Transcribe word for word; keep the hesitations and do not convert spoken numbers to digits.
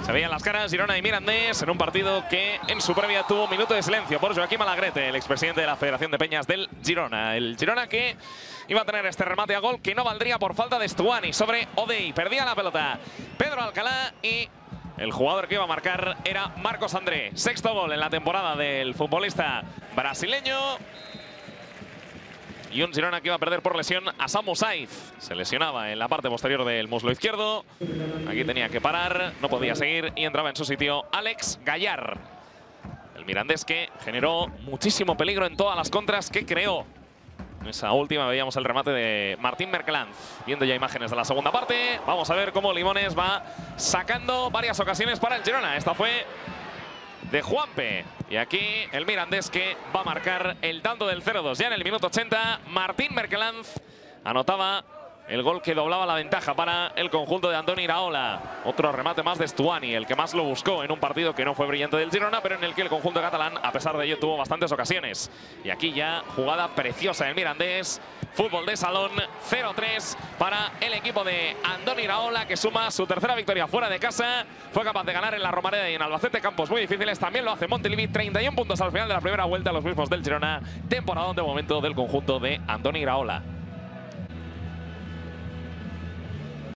Se veían las caras Girona y Mirandés en un partido que en su previa tuvo un minuto de silencio por Joaquim Alagrete, el expresidente de la Federación de Peñas del Girona. El Girona que iba a tener este remate a gol que no valdría por falta de Stuani sobre Odey. Perdía la pelota Pedro Alcalá y el jugador que iba a marcar era Marcos André. Sexto gol en la temporada del futbolista brasileño. Y un Girona que iba a perder por lesión a Samu Saiz. Se lesionaba en la parte posterior del muslo izquierdo. Aquí tenía que parar, no podía seguir y entraba en su sitio Alex Gallar. El mirandés que generó muchísimo peligro en todas las contras que creó. En esa última veíamos el remate de Martín Merkelanz. Viendo ya imágenes de la segunda parte, vamos a ver cómo Limones va sacando varias ocasiones para el Girona. Esta fue de Juanpe. Y aquí el mirandés que va a marcar el tanto del cero dos. Ya en el minuto ochenta, Martín Merkelanz anotaba el gol que doblaba la ventaja para el conjunto de Andoni Iraola. Otro remate más de Stuani, el que más lo buscó en un partido que no fue brillante del Girona, pero en el que el conjunto catalán, a pesar de ello, tuvo bastantes ocasiones. Y aquí ya jugada preciosa del mirandés. Fútbol de salón, cero tres para el equipo de Andoni Iraola, que suma su tercera victoria fuera de casa. Fue capaz de ganar en la Romareda y en Albacete, campos muy difíciles. También lo hace Montilivi, treinta y un puntos al final de la primera vuelta, los mismos del Girona. Temporadón de momento del conjunto de Andoni Iraola.